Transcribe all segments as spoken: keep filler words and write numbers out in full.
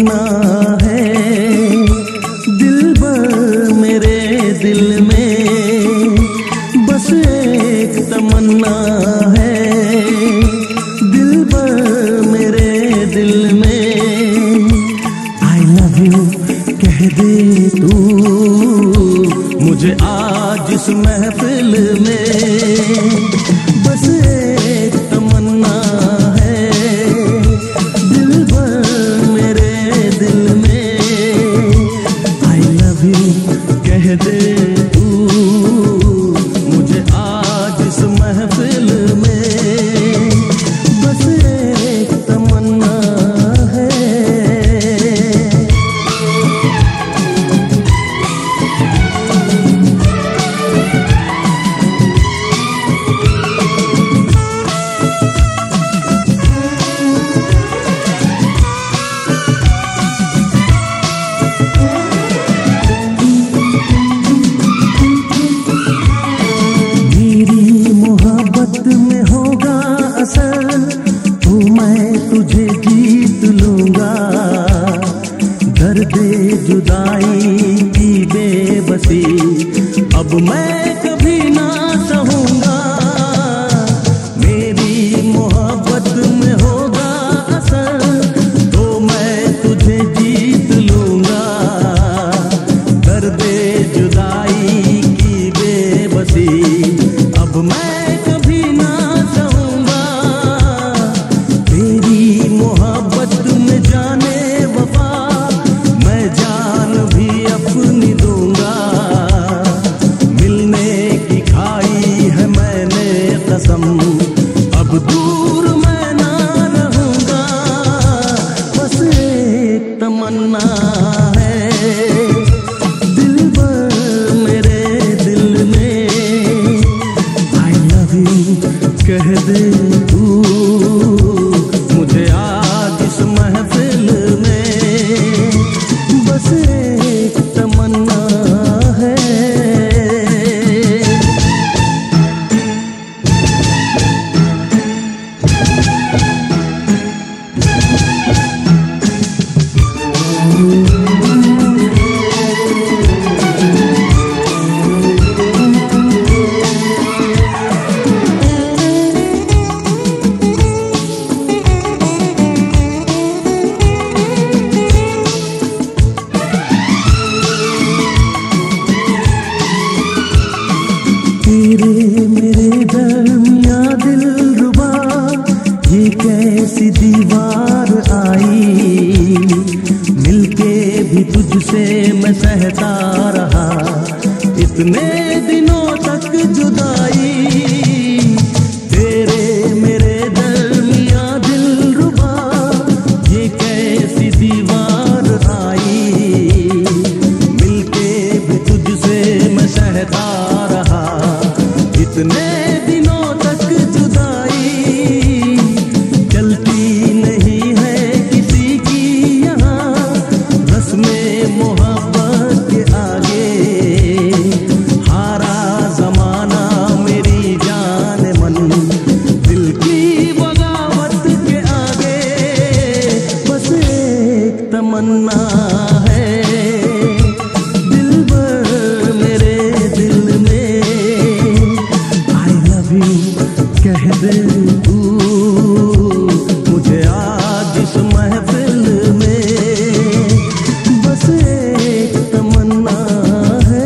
तमन्ना है दिल भर मेरे दिल में, बस एक तमन्ना है दिल भर मेरे दिल में। आई लव यू कह दे तू मुझे आज इस महफिल में, बस एक तमन्ना है दिल भर मेरे दिल में। आई लव यू कह दे तू मुझे आज इस महफिल में, बस एक तमन्ना है। में होगा असर तो मैं तुझे जीत लूंगा, दर्द जुदाई की बेबसी अब मैं कभी ना सहूंगा। मेरी मोहब्बत में होगा असर तो मैं तुझे जीत लूंगा, दर्द जुदाई की बेबसी अब मैं अब दूर मैं ना रहूंगा, बस एक तमन्ना है दिल भर मेरे दिल में। आई लव यू कह दे तू मुझे आज इस महफिल में, बस एक तमन्ना है। तेरे मेरे दरमिया दिलरुबा ये कैसी दीवार आई, मिलके भी तुझसे मैं सहता रहा इतने दिनों तक जुदाई। तेरे मेरे दरमिया दिलरुबा ये कैसी दीवार आई, मिलके भी तुझसे मैं सहता रहा इतने दिनों तक जुदाई। चलती नहीं है किसी की यहाँ रस्में मोहब्बत के आगे, हारा जमाना मेरी जान मन दिल की बगावत के आगे, बस एक तमन्ना है दिल भर मेरे दिल में। कह दे तू मुझे आज इस महफिल में, बस एक तमन्ना है।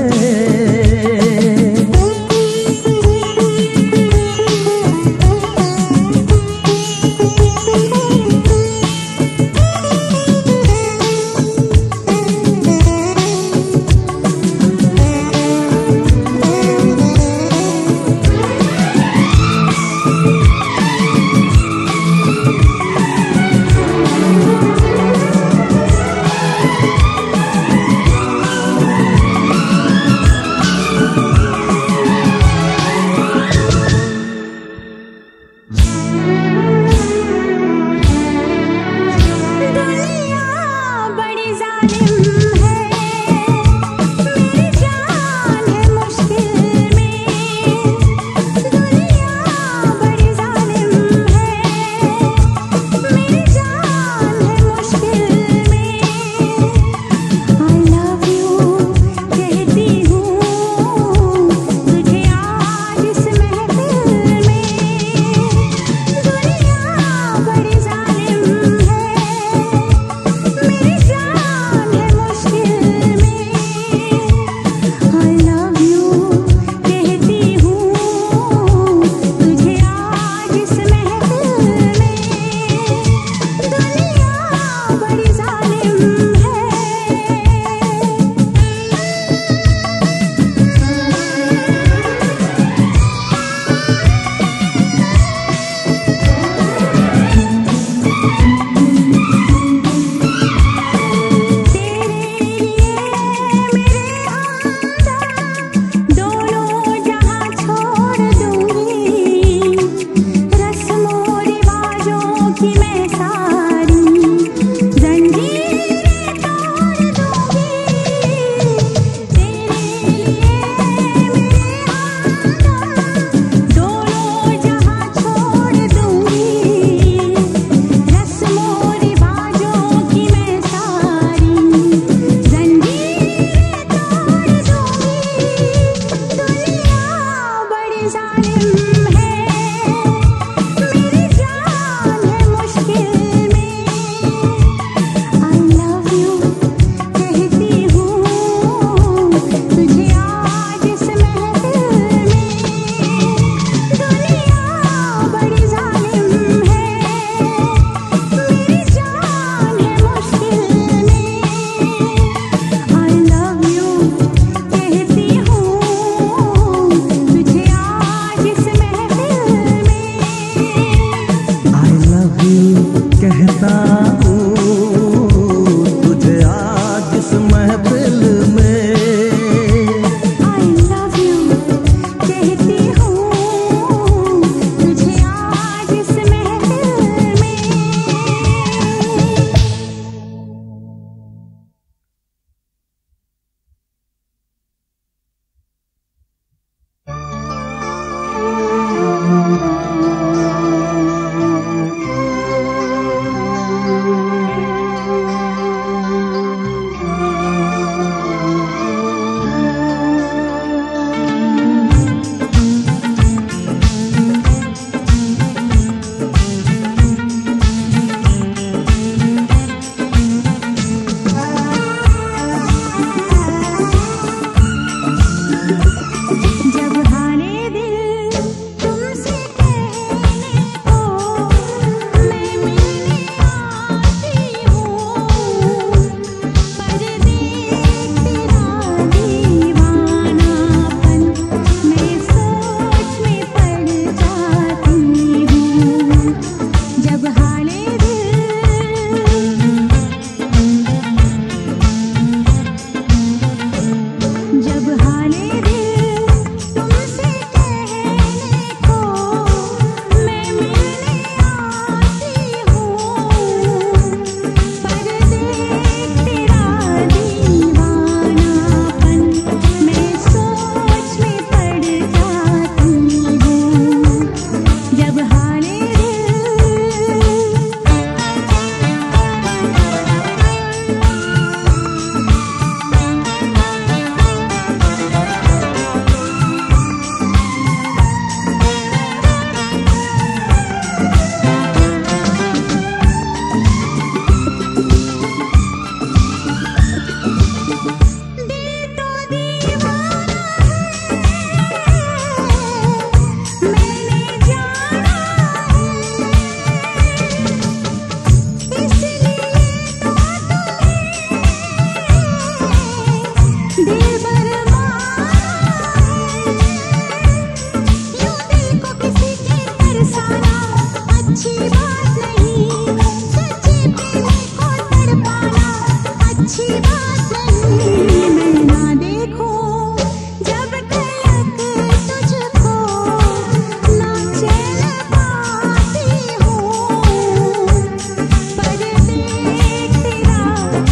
अच्छी बात नहीं मैं ना देखूं जब तक तुझको ना चैन पाती हूँ। पर देख तेरा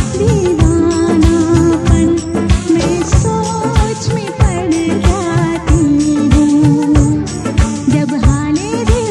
दीवानापन मैं सोच में पड़ जाती हूँ जब हाले दिल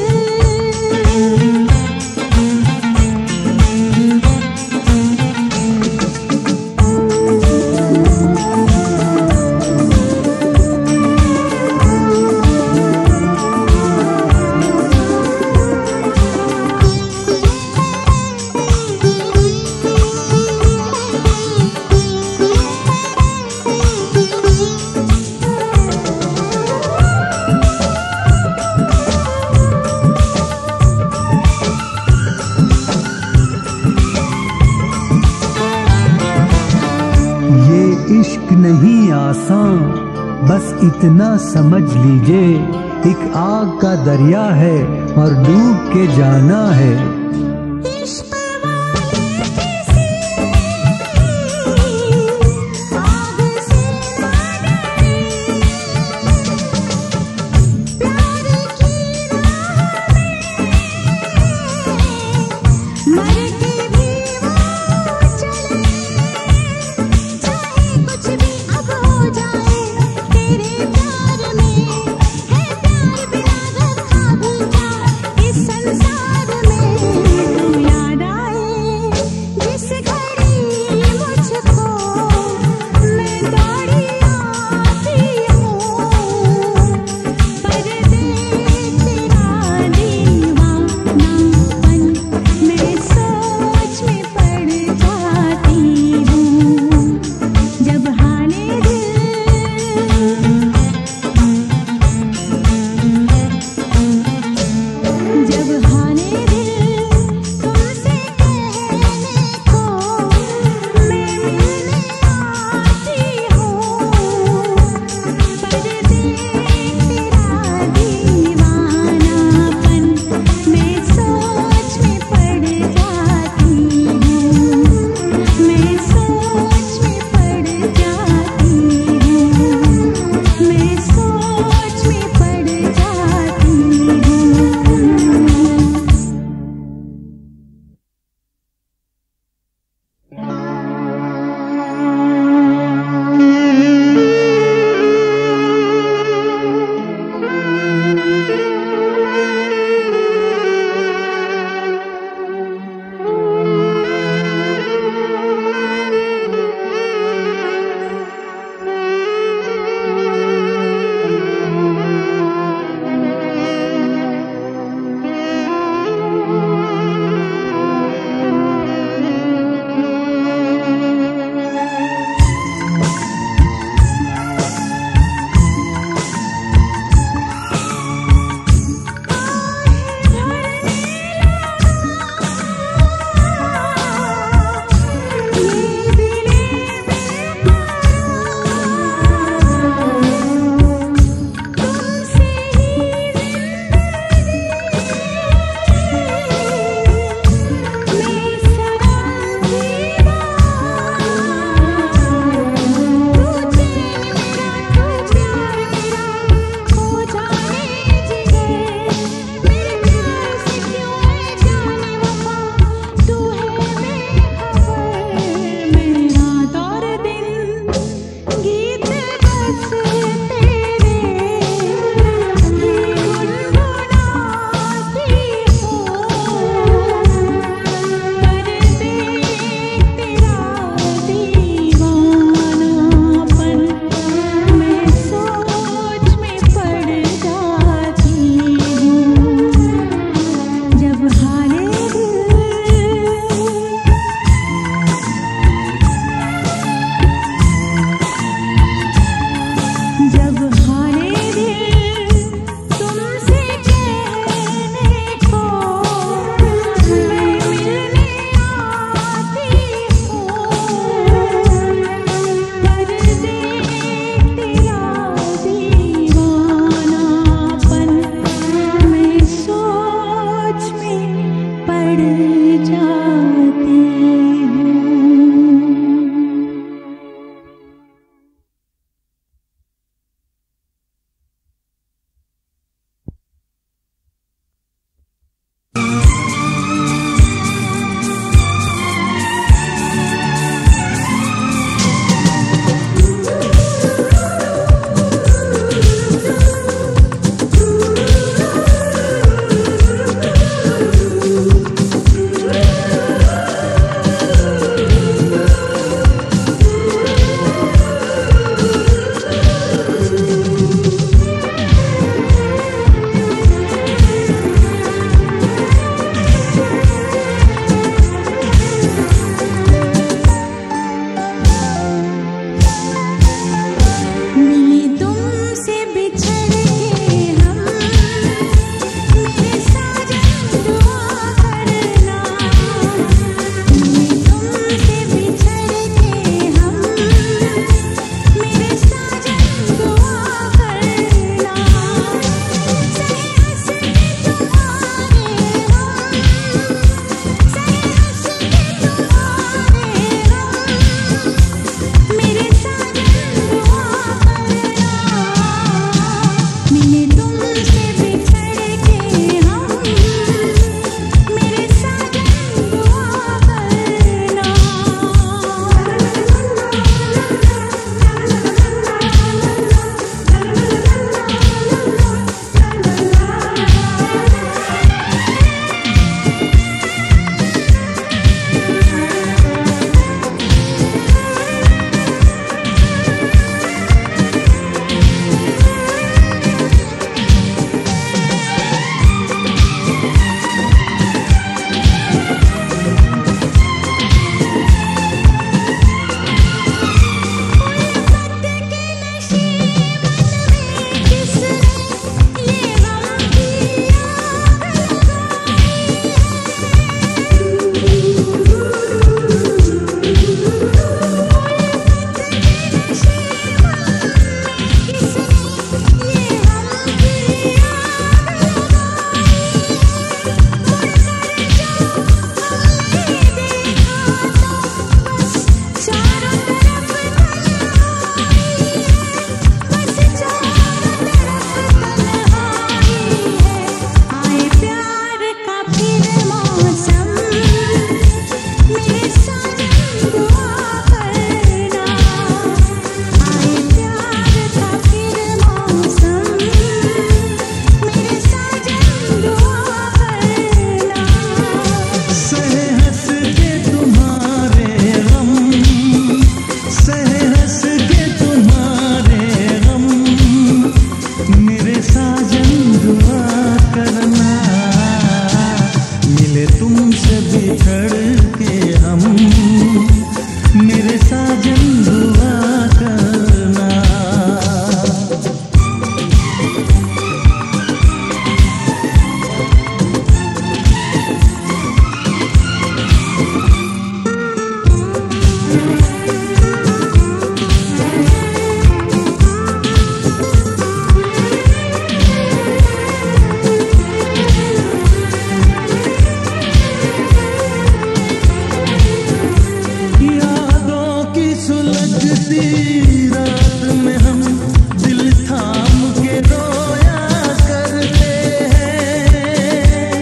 इश्क नहीं आसान, बस इतना समझ लीजिए, एक आग का दरिया है और डूब के जाना है। इश्क वाले किसी आग से ना डरे, प्यार की राह में मर के भी वो चले, चाहे कुछ भी अब हो जाए तेरे प्यार में, है प्यार बिना रखा भी क्या इस संसार में। साजन दुआ करना। रात में हम दिल थाम के रोया करते हैं,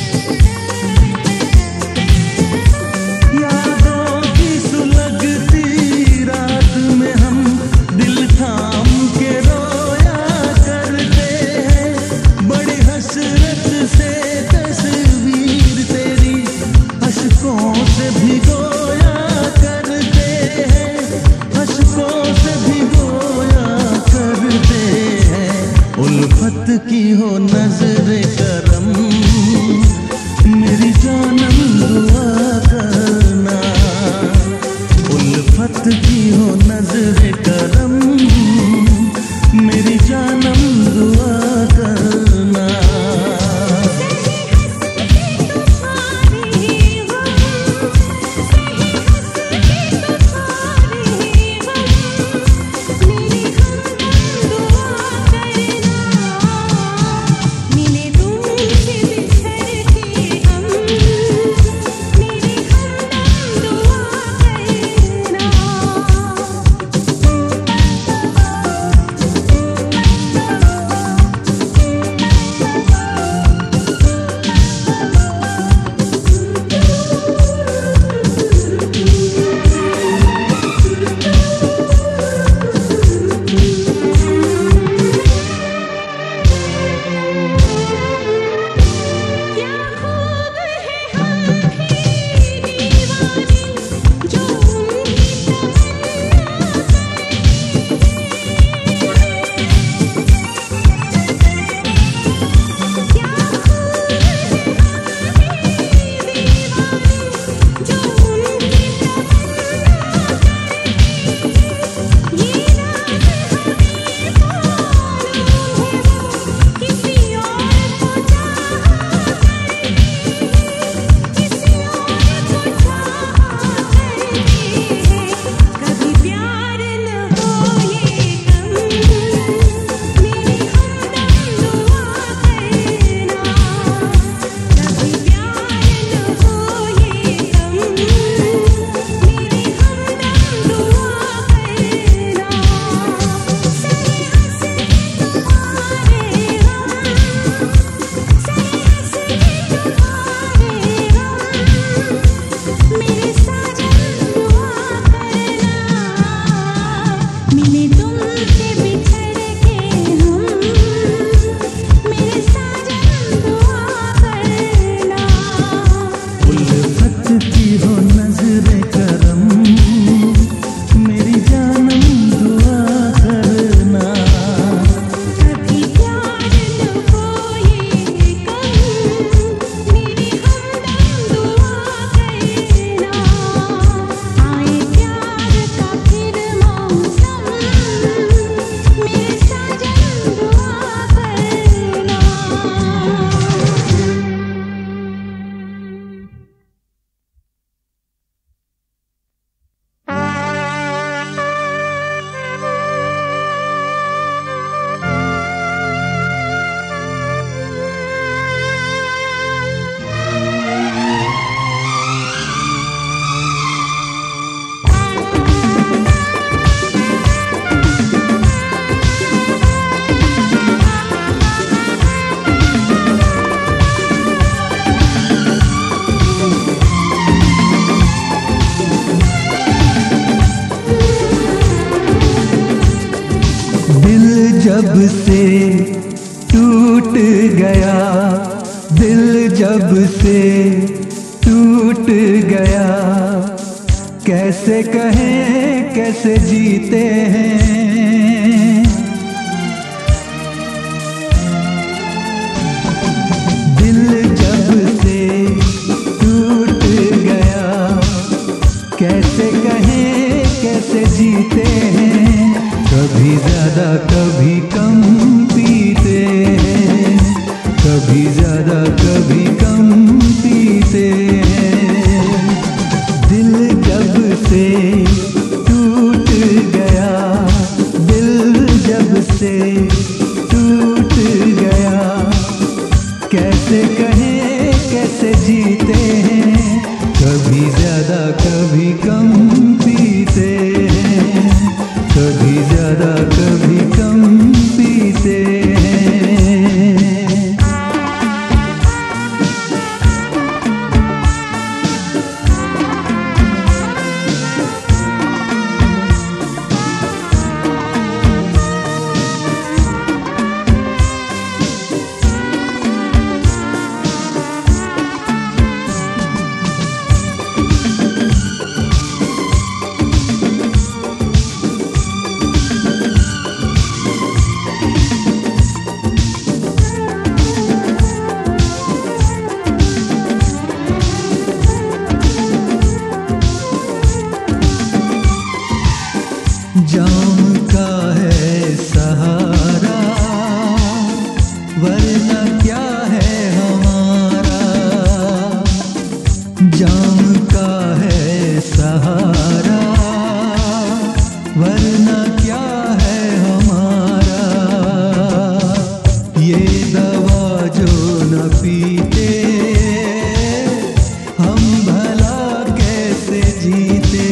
यादों की सुलगती रात में हम दिल थाम के रोया करते हैं। बड़ी हसरत से तस्वीर तेरी अश्कों से भिगोया करते हैं, अश्कों से भिगोया करते हैं। उल्फत की हो नजर करम मेरी जानम दुआ करना। उल्फत की हो नजर करम मेरी जानम दुआ करना। जब से टूट गया, दिल जब से टूट गया, कैसे कहें कैसे जीते हैं। दिल जब से टूट गया, कैसे कहें कैसे जीते हैं, कभी ज्यादा कभी कम पीते हैं, कभी ज्यादा कभी कम पीते हैं। दिल जब से टूट गया, दिल जब से टूट गया, कैसे कहें कैसे जीते हैं, कभी ज्यादा कभी कम पीते हैं, कभी ज्यादा कभी कम पीते हैं। जाम का है सहारा, वरना क्या है हमारा। जाम का है सहारा, वरना क्या है हमारा। ये दवा जो न पीते, हम भला कैसे जीते।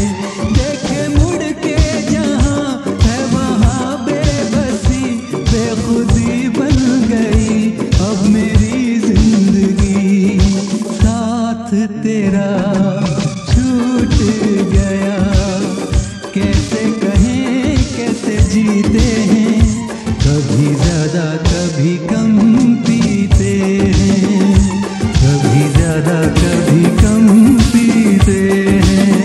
बेखुदी बन गई अब मेरी जिंदगी, साथ तेरा छूट गया, कैसे कहें कैसे जीते हैं, कभी ज्यादा कभी कम पीते हैं, कभी ज्यादा कभी कम पीते हैं।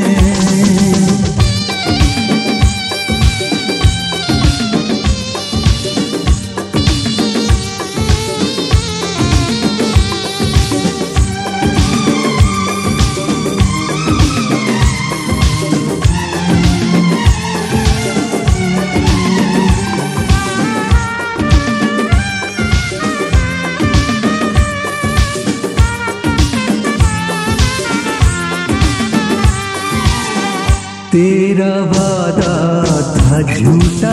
तेरा वादा था झूठा,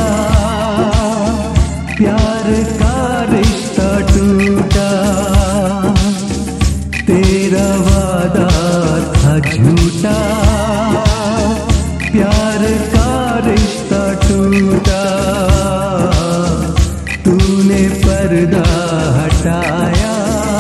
प्यार का रिश्ता टूटा। तेरा वादा था झूठा, प्यार का रिश्ता टूटा। तूने पर्दा हटाया,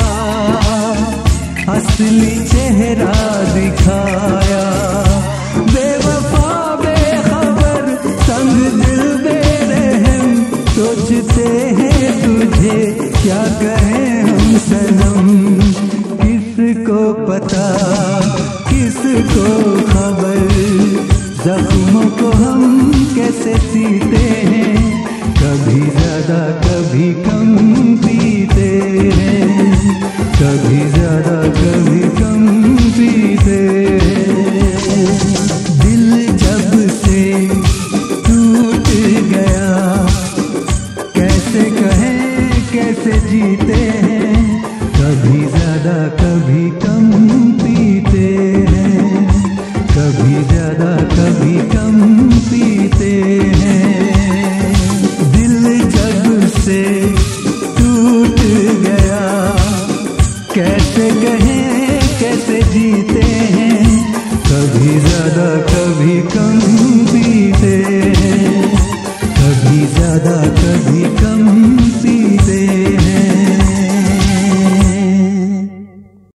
असली चेहरा दिखाया। बेवफा बेखबर संग दिल बेरहम, सोचते हैं तुझे क्या कहें हम सनम। किसको पता किसको खबर, जख्मों को हम कैसे सीते हैं, कभी ज्यादा कभी कम पीते हैं, कभी ज्यादा कभी कम पीते हैं। दिल जब से टूट गया, कैसे कहें कैसे जीते हैं, कभी ज्यादा कभी कम पीते हैं, कभी ज्यादा कभी कम